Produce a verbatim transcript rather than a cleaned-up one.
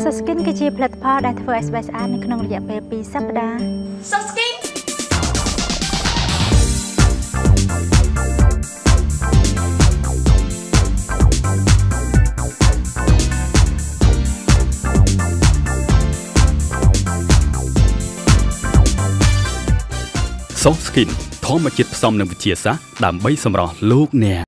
soskin គឺជាផលិតផលដែលធ្វើឲ្យស្បែកស្អាតនៅក្នុងរយៈពេលពីរសប្តាហ៍ soskin soskin ធម្មជាតិផ្សំនឹងវិទ្យាសាស្ត្រដើម្បីសម្រស់លោកអ្នក